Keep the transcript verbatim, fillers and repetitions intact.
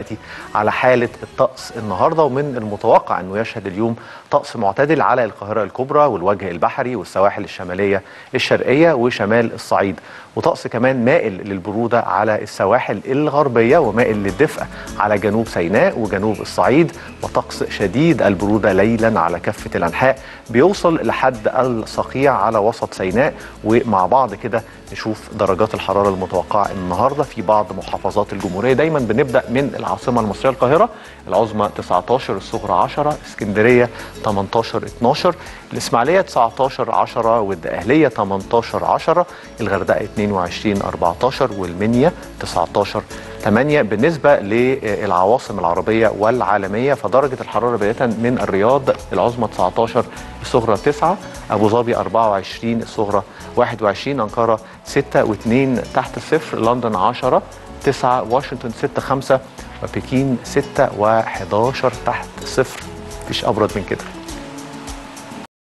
على حالة الطقس النهاردة، ومن المتوقع أنه يشهد اليوم طقس معتدل على القاهرة الكبرى والوجه البحري والسواحل الشمالية الشرقية وشمال الصعيد، وطقس كمان مائل للبرودة على السواحل الغربية ومائل للدفء على جنوب سيناء وجنوب الصعيد، وطقس شديد البرودة ليلا على كافة الأنحاء بيوصل لحد الصقيع على وسط سيناء. ومع بعض كده نشوف درجات الحرارة المتوقعة النهاردة في بعض محافظات الجمهورية. دايما بنبدأ من العاصمة المصرية القاهرة، العظمى تسعة عشر، الصغرى عشرة، اسكندرية ثمانية عشر اتناشر، الإسماعيلية تسعة عشر عشرة، والدقهلية ثمانية عشر عشرة، الغردقة اتنين وعشرين أربعة عشر، والمنيا تسعة عشر ثمانية. بالنسبة للعواصم العربية والعالمية فدرجة الحرارة بداية من الرياض العظمى تسعة عشر، الصغرى تسعة، أبو ظبي أربعة وعشرين، الصغرى واحد وعشرين، أنقرة ستة واثنين تحت الصفر، لندن عشرة تسعة، واشنطن ستة خمسة، وبكين ستة وحداشر تحت الصفر. مفيش أبرد من كده.